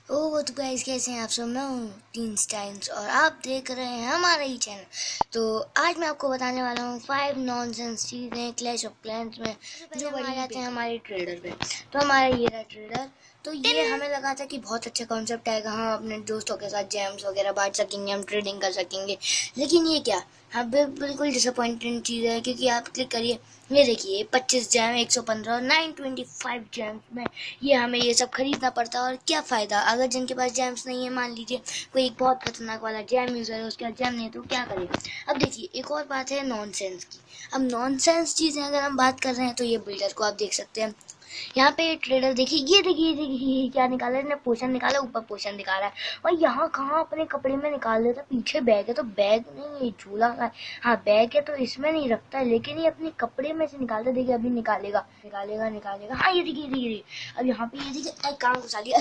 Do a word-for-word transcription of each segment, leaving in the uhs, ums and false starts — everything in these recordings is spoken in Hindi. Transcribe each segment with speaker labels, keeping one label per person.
Speaker 1: ओ वो तो गाइस कैसे हैं आप सब। मैं हूँ टीनस्टाइंस और आप देख रहे हैं हमारा ही चैनल। तो आज मैं आपको बताने वाला हूँ फाइव नॉनसेंस चीज़ें क्लैश ऑफ क्लैंस में जो बढ़ जाते हैं हमारे ट्रेडर पे। तो हमारा ये रहा ट्रेडर। तो ये हमें लगा था कि बहुत अच्छा कॉन्सेप्ट आएगा, हम अपने दोस्तों के साथ जेम्स वगैरह बांट सकेंगे, हम ट्रेडिंग कर सकेंगे। लेकिन ये क्या, हाँ बिल्कुल डिसअपॉइंटिंग चीज़ है, क्योंकि आप क्लिक करिए, ये देखिए पच्चीस जैम एक सौ पंद्रह और नाइन ट्वेंटी फाइव जैम्स में ये हमें ये सब खरीदना पड़ता है। और क्या फ़ायदा अगर जिनके पास जैम्स नहीं है, मान लीजिए कोई एक बहुत खतरनाक वाला जैम यूज़र है, उसके पास जैम नहीं है तो क्या करेगा। अब देखिए एक और बात है नॉनसेंस की। अब नॉनसेंस चीज़ें अगर हम बात कर रहे हैं तो ये बिल्डर को आप देख सकते हैं, यहाँ पे ट्रेडर देखिए, ये देखिए देखिए क्या निकाला है, पोशन निकाला, ऊपर पोशन दिखा रहा है। और यहाँ कहाँ अपने कपड़े में निकाल देता, पीछे बैग है तो बैग नहीं, ये झूला है, हाँ बैग है तो इसमें नहीं रखता है, लेकिन ये अपने कपड़े में से निकालता। देखिए अभी निकालेगा निकालेगा निकालेगा हाँ ये देखिए देखिए। अब यहाँ पे ये देखिए कहाँ घुसा लिया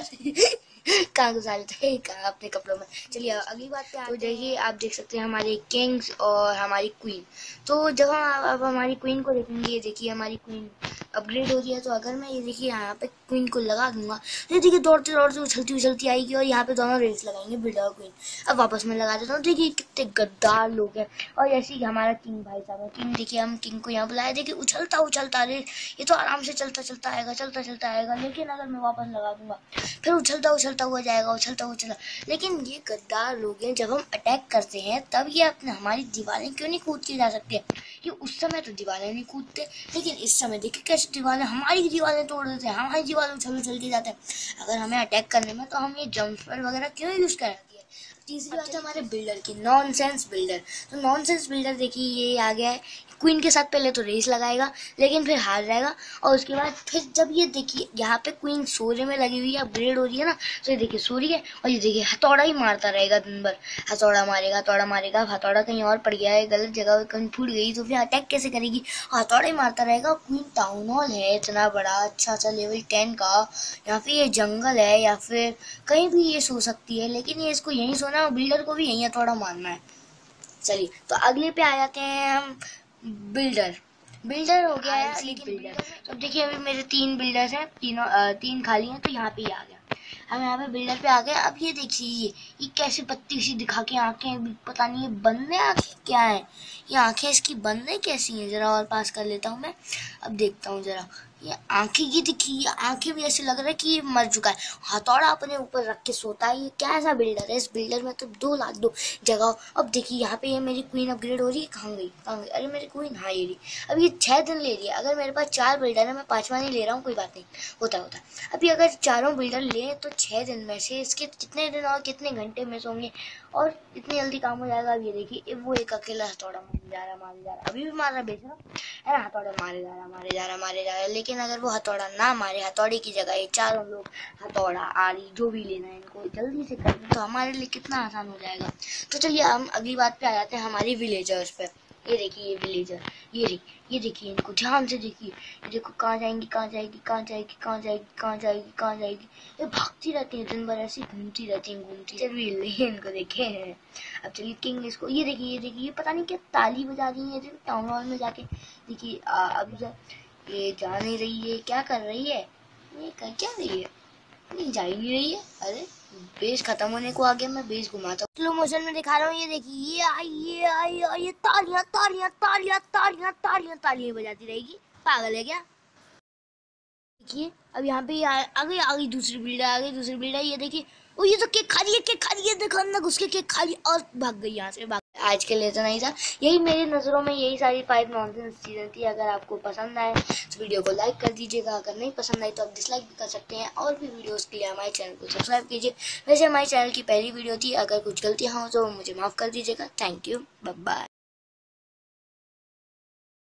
Speaker 1: कहाँ घुसा लेता है कहाँ अपने कपड़ों में। चलिए अगली बात पे तो देखिए, आप देख सकते हैं हमारे किंग्स और हमारी क्वीन। तो जब हम अब हमारी क्वीन को देखेंगे, ये देखिए हमारी क्वीन अपग्रेड हो रही है। तो अगर मैं ये देखिए यहाँ पे क्वीन को लगा दूंगा तो ये देखिए दौड़ते दौड़ते उछलती उछलती आएगी और यहाँ पे दोनों रेस लगाएंगे बिल्डर और क्वीन। अब वापस में लगा देता हूँ, देखिए कितने गद्दार लोग हैं। और ऐसे ही हमारा किंग भाई साहब है, किंग देखिए, हम किंग को यहाँ बुलाया, देखिए उछलता उछलता रेस, ये तो आराम से चलता चलता आएगा चलता चलता आएगा। लेकिन अगर मैं वापस लगा दूंगा फिर उछलता उछलता हुआ जाएगा, उछलता उछलता। लेकिन ये गद्दार लोग हैं, जब हम अटैक करते हैं तब ये अपने हमारी दीवारें क्यों नहीं कूद के जा सकते। ये उस समय तो दीवारें नहीं कूदते, लेकिन इस समय देखिए कैसे दीवारें हमारी दीवारें तोड़ देते हैं, हमारी दीवारें उछल उछल के जाते हैं। अगर हमें अटैक करने में तो हम ये जंपर वगैरह क्यों यूज करें। तीसरी बात है हमारे बिल्डर की, नॉनसेंस बिल्डर। तो नॉनसेंस बिल्डर देखिए ये आ गया है, क्वीन के साथ पहले तो रेस लगाएगा लेकिन फिर हार जाएगा। और उसके बाद फिर जब ये देखिए यहाँ पे क्वीन सूर्य में लगी हुई है, अपग्रेड हो रही है ना, तो ये देखिए सूर्य है और ये देखिए हथौड़ा ही मारता रहेगा दिन भर, हथौड़ा मारेगा हथौड़ा मारेगा। हथौड़ा कहीं और पड़ गया है, गलत जगह कहीं फूट गई तो फिर अटैक कैसे करेगी, हथौड़ा ही मारता रहेगा। क्वीन टाउन हॉल है इतना बड़ा अच्छा सा लेवल टेन का, यहाँ पे ये जंगल है या फिर कहीं भी ये सो सकती है, लेकिन ये इसको यहीं सोना है, बिल्डर को भी यहीं हथौड़ा मारना है। चलिए तो अगले पे आ जाते हैं हम, बिल्डर। बिल्डर हो गया है लेकिन बिल्डर, तो देखिए अभी मेरे तीन बिल्डर्स हैं, तीनों तीन खाली हैं, तो यहाँ पे ही आ गया, हम यहाँ पे बिल्डर पे आ गए। अब ये देखिए ये ये कैसे पत्ती सी दिखा के आंखें, पता नहीं ये बंद है आंखें क्या है, ये आंखें इसकी बंद है कैसी हैं, जरा और पास कर लेता हूँ मैं, अब देखता हूँ जरा। ये आंखें ये देखिए, ये आंखें भी ऐसे लग रहा है कि ये मर चुका है, हथौड़ा अपने ऊपर रख के सोता है। ये कैसा बिल्डर है, इस बिल्डर में तो दो लाख दो जगह। अब देखिए यहाँ पे ये मेरी क्वीन अपग्रेड हो रही है, कहाँ गई कहाँ गई, अरे मेरी क्वीन हाँ ये रही। अब ये छः दिन ले रही है, अगर मेरे पास चार बिल्डर है, मैं पाँचवा नहीं ले रहा हूँ, कोई बात नहीं, होता होता। अभी अगर चारों बिल्डर लें तो छः दिन में से इसके कितने दिन और कितने घंटे मिस होंगे और इतनी जल्दी काम हो जाएगा। अब ये देखिए वो एक अकेला हथौड़ा मारे जा रहा मारे जा रहा, अभी भी मार रहा बेच रहा है ना, हथौड़ा मारे जा रहा मारे जा रहा मारे जा रहा। लेकिन अगर वो हथौड़ा ना मारे, हथौड़े की जगह ये चारों लोग हथौड़ा आरी जो भी लेना है इनको जल्दी से कर दें तो हमारे लिए कितना आसान हो जाएगा। तो चलिए हम अगली बात पे आ जाते हैं, हमारी विलेजर्स पे। ये देखिए ये विलेजर, ये ये देखिए इनको ध्यान से देखिए, ये देखो कहाँ जाएंगी कहाँ जाएगी कहाँ जाएगी कहाँ जाएगी कहाँ जाएगी कहाँ जाएगी, ये भागती रहती है दिन भर, ऐसी घूमती रहती है घूमती। चलिए इनको देखे हैं। अब चलिए किंग इसको, ये देखिए ये देखिए ये पता नहीं क्या ताली बजा रही है टाउन हॉल में जाके। देखिए अब ये जा नहीं रही है, क्या कर रही है, ये कर क्या रही है, नहीं जा ही नहीं रही है। अरे बेस खत्म होने को आ गया, मैं बेस घुमाता हूँ, स्लो मोशन में दिखा रहा हूँ। ये देखिए ये आई ये आई और ये तालियां तालियां तालियां तालियां तालियां तालियां बजाती रहेगी, पागल है क्या। देखिए अब यहाँ पे आ गई आ गई दूसरी बिल्डर, आ गई दूसरी बिल्डर। ये देखिए ओ ये तो केक खा रही है, केक खा रही है, देखो अंदर घुस के केक खा रही और भाग गई यहाँ से। भाग आज के लिए तो नहीं था, यही मेरी नज़रों में यही सारी फाइव नॉनसेंस चीज़ें थी। अगर आपको पसंद आए तो वीडियो को लाइक कर दीजिएगा, अगर नहीं पसंद आई तो आप डिसलाइक भी कर सकते हैं। और भी वीडियोस के लिए हमारे चैनल को सब्सक्राइब कीजिए। वैसे हमारे चैनल की पहली वीडियो थी, अगर कुछ गलतियाँ हो तो मुझे माफ़ कर दीजिएगा। Thank you, bye bye.